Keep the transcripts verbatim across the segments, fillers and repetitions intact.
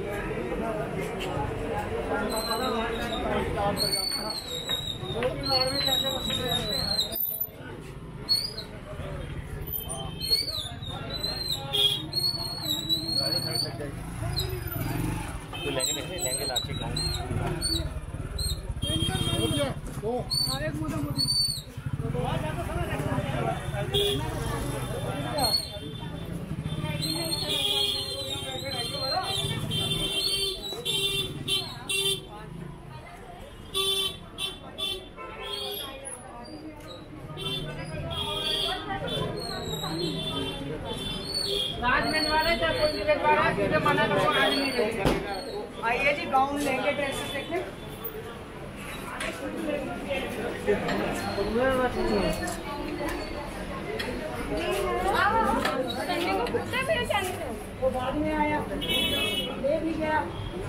आइए जी, गाउन लेंगे, ड्रेसेस देखें। वो बाद में आया, ले भी गया।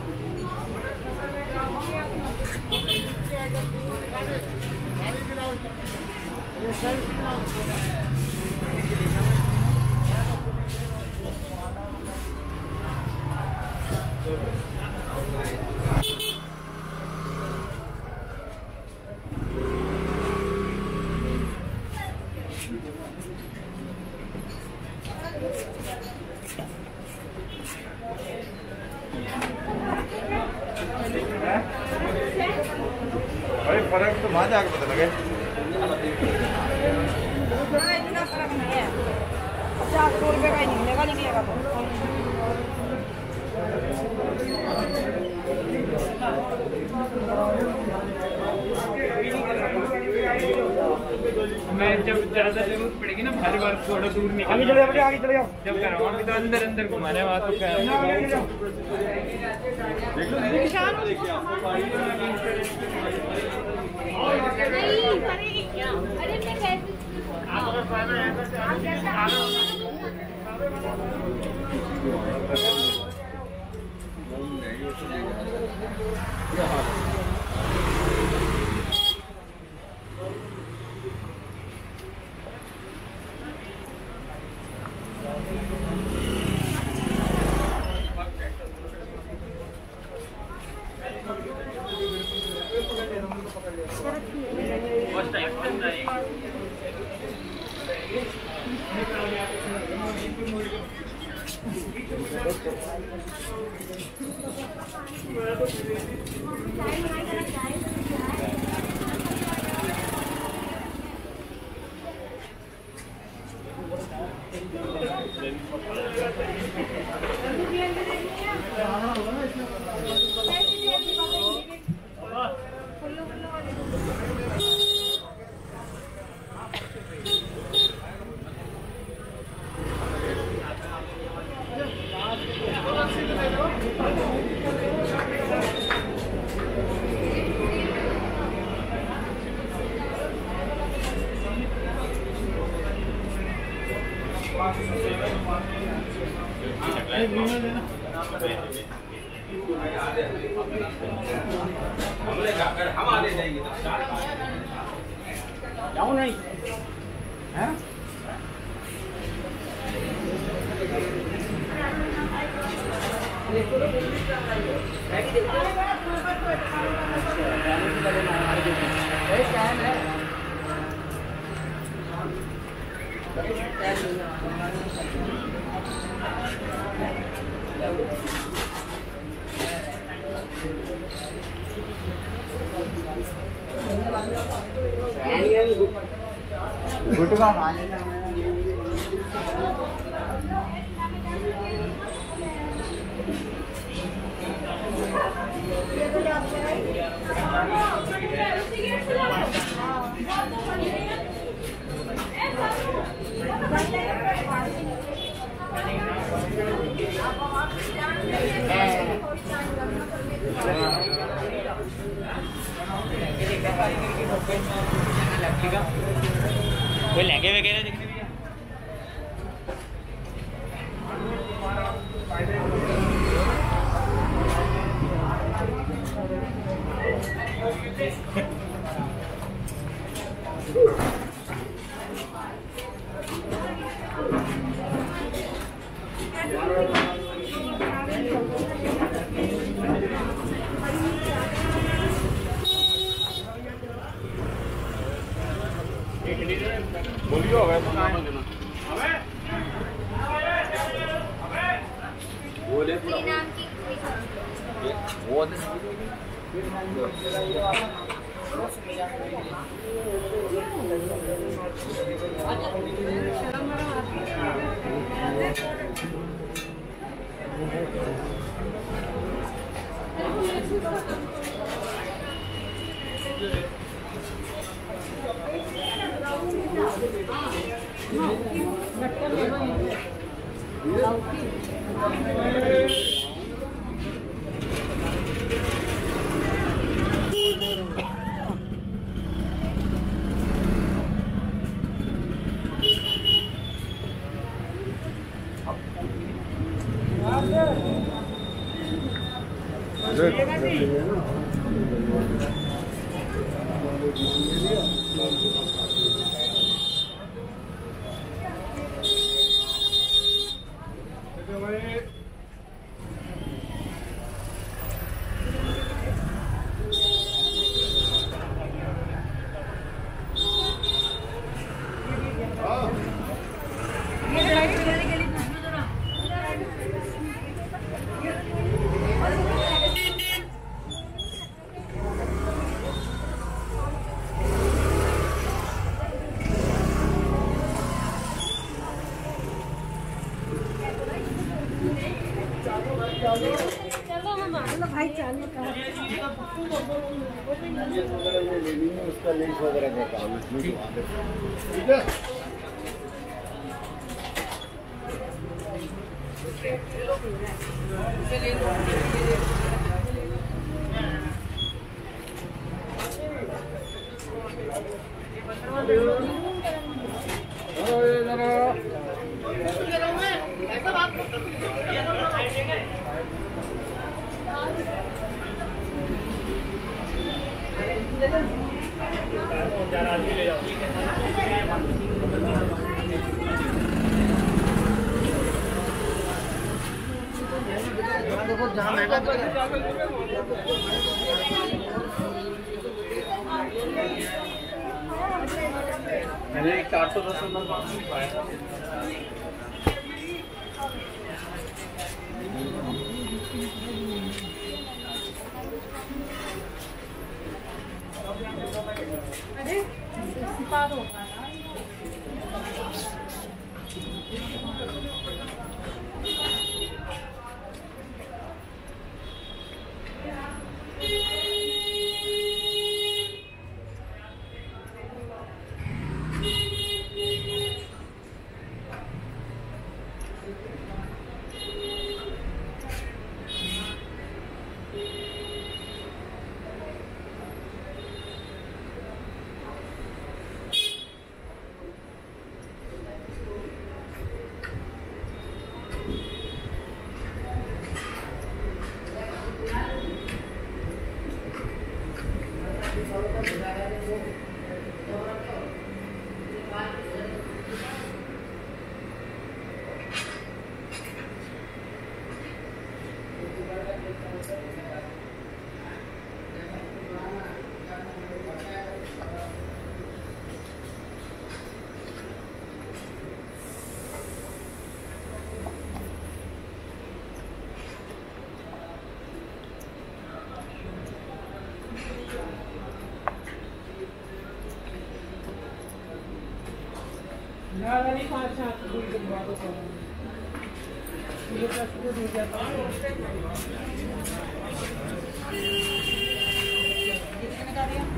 अरे फर्क तो वहाँ जाकर पता लगे। इतना फर्क नहीं है, पचास सौ रुपये का ही निकलेगा, निकलेगा तो। मैं जब ज्यादा जरूरत पड़ेगी ना, हर बार थोड़ा दूर निकल आगे चले जाओ, आगे चले जाओ। जब करवाओगे तो अंदर अंदर घुमाने वहाँ तो क्या है। जाओ नहीं हैं? गुटका खाने कोई लहंगे वगैरह दिखने भी बोलियो होगा तो काम देना बोले नाम की वो चलो हम आना भाई चालू कर उसका लिंक वगैरह का काम है ठीक है जहाँ महंगा मैंने एक चार सौ दस नंबर पाँच सौ पाया अरे पार होगा वाली पाँच सात दूर के बाद तो ये दस को दूर जाता है कितने का दिया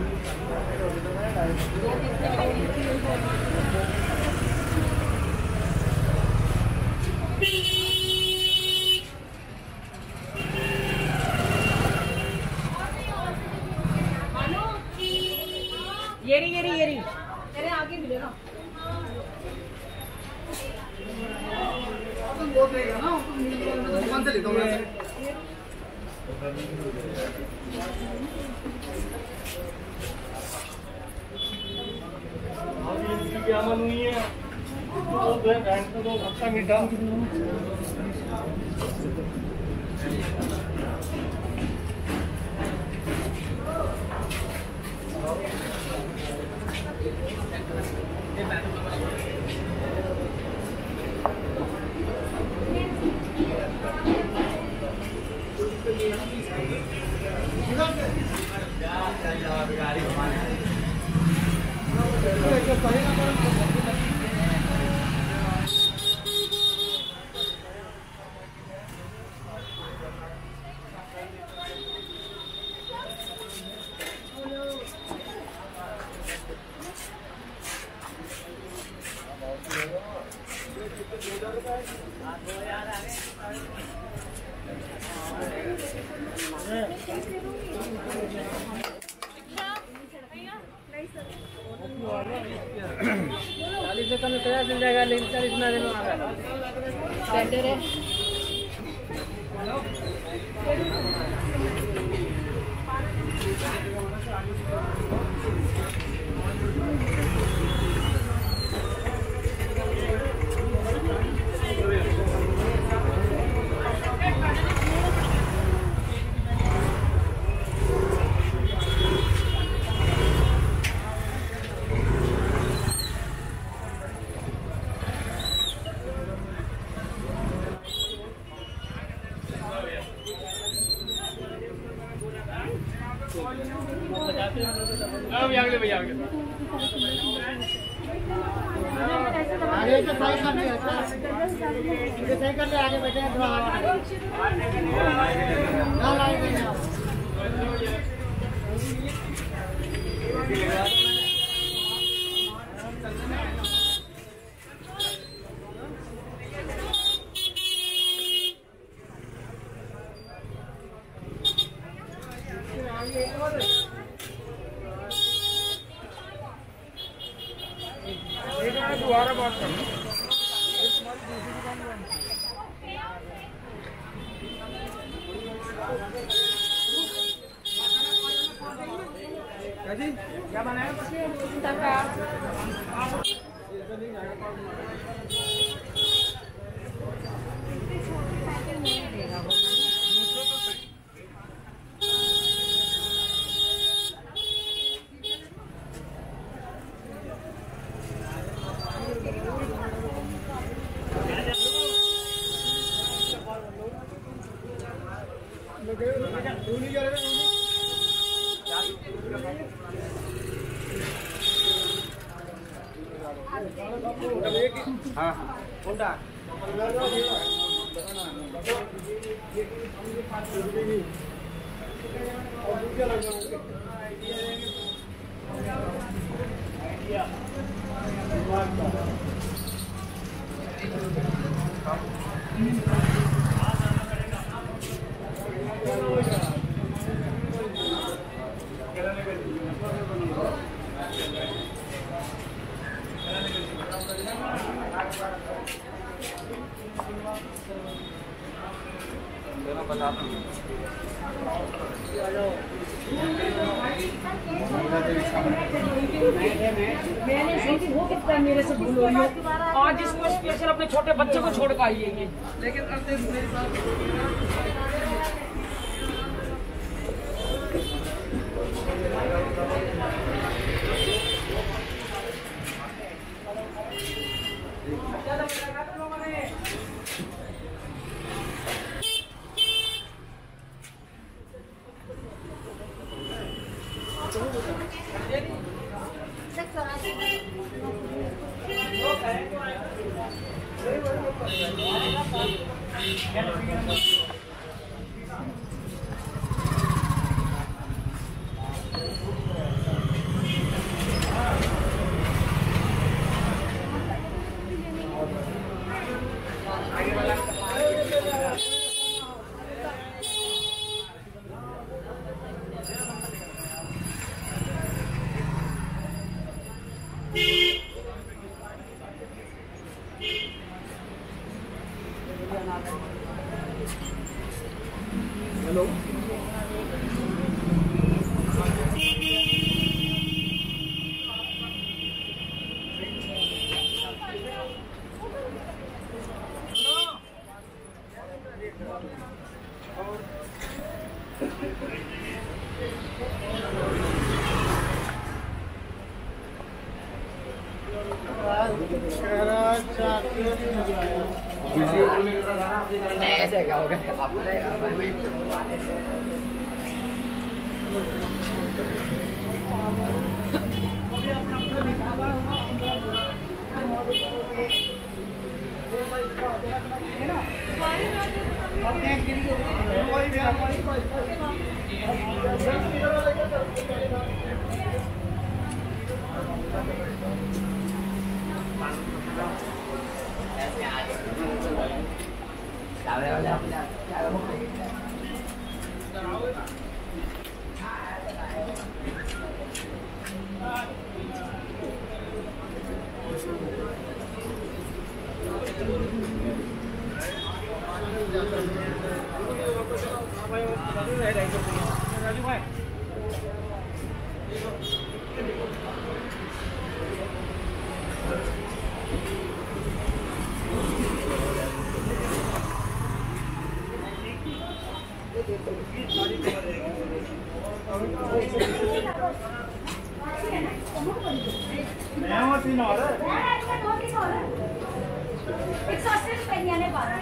येरी येरी येरी अरे आगे मिले ना दुकान से लेता हूँ मैं क्या मालूम है तो बैंक तो अच्छा मीठा चालीस से कम तैयार मिल जाएगा, लेकिन चालीस में देना आगा सेंटर है। आगे भैया आगे आगे तो सही कर ले, इधर सही कर ले, आगे बैठे हैं थोड़ा ना लाइन में ना। दोबारा बात करना क्या बनाया हाँ होंडा मैंने सोची हो कितना मेरे से भूल हुई हो। आज इसको स्पेशल अपने छोटे बच्चे को छोड़ कर आइएंगे, लेकिन अब देख मेरे साथ हेलो ऐसे क्या होगा राजू भाई तीन और एक सौ अस्सी रुपये ने बारह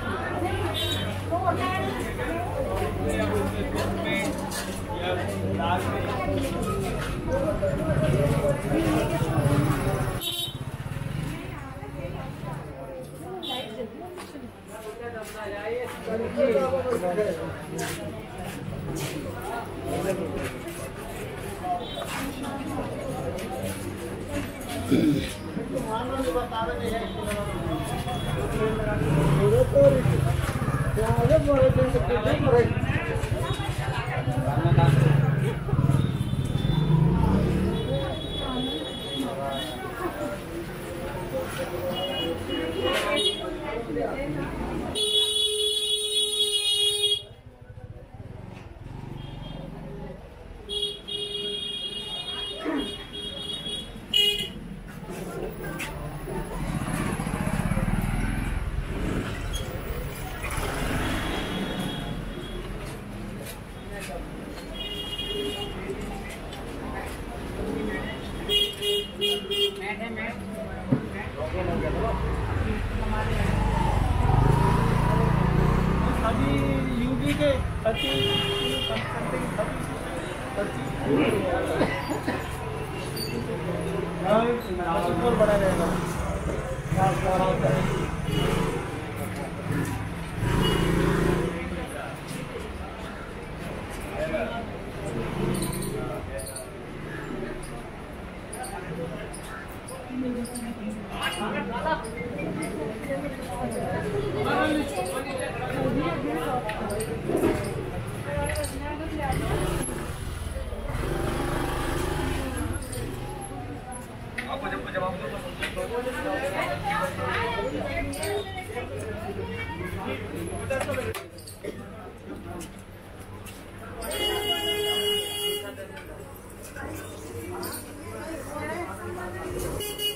अभी यूपी के थर्टी समथिंग थर्टी और बड़ा रहेगा Thank you.